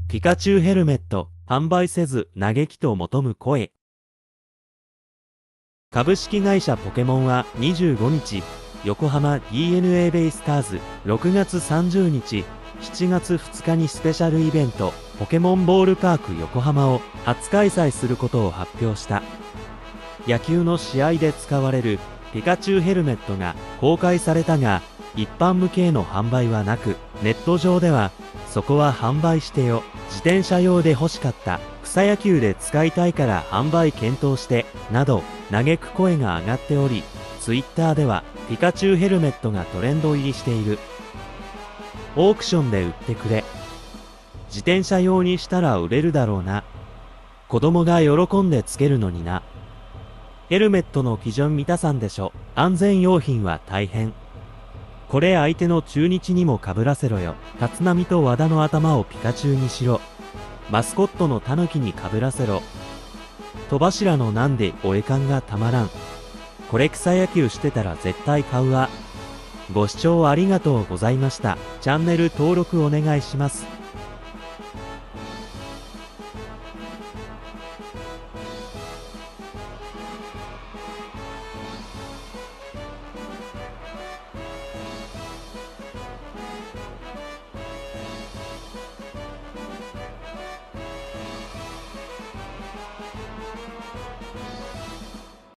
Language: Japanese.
ピカチュウヘルメット、販売せず嘆きと求む声。株式会社ポケモンは25日、横浜 DNA ベイスターズ、6月30日、7月2日にスペシャルイベント、ポケモンボールパーク横浜を初開催することを発表した。野球の試合で使われるピカチュウヘルメットが公開されたが、一般向けへの販売はなく、ネット上では、そこは販売してよ、自転車用で欲しかった、草野球で使いたいから販売検討して、など、嘆く声が上がっており、ツイッターでは、ピカチュウヘルメットがトレンド入りしている。オークションで売ってくれ。自転車用にしたら売れるだろうな。子供が喜んでつけるのにな。ヘルメットの基準満たさんでしょ。安全用品は大変。これ相手の中日にも被らせろよ。立浪と和田の頭をピカチュウにしろ。マスコットのタヌキに被らせろ。戸柱のなんでお絵感がたまらん。これ草野球してたら絶対買うわ。ご視聴ありがとうございました。チャンネル登録お願いします。